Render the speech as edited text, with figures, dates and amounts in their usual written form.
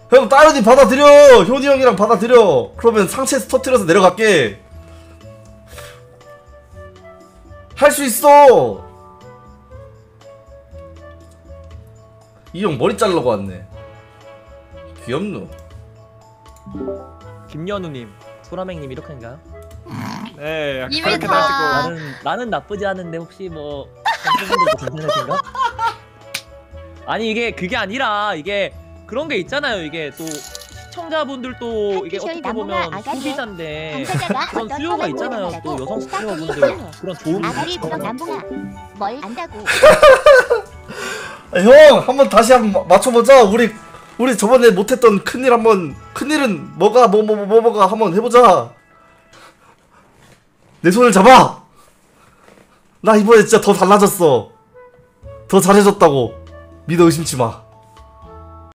형 따윤이 받아들여. 효니 형이랑 받아들여. 그러면 상체에서 터뜨려서 내려갈게. 할 수 있어. 이 형 머리 자르려고 왔네. 귀엽노. 김연우님, 소라맹님 이렇게인가요? 네, 이미 그렇게 다. 하시고. 나는 나쁘지 않은데 혹시 뭐 선생님들도 괜찮으신가? 아니 이게 그게 아니라 이게 그런 게 있잖아요. 이게 또 시청자분들도 이게 어떻게 보면 소비자인데 그런 수요가 있잖아요. 또 여성 스트리머분들 그런 좋은 아가리 부렁 남봉아 뭘 안다고. 형 한번 다시 한번 맞춰보자. 우리 저번에 못했던 큰일 한번. 큰일은 뭐가 한번 해보자. 내 손을 잡아. 나 이번에 진짜 더 달라졌어. 더 잘해줬다고. 믿어 의심치 마.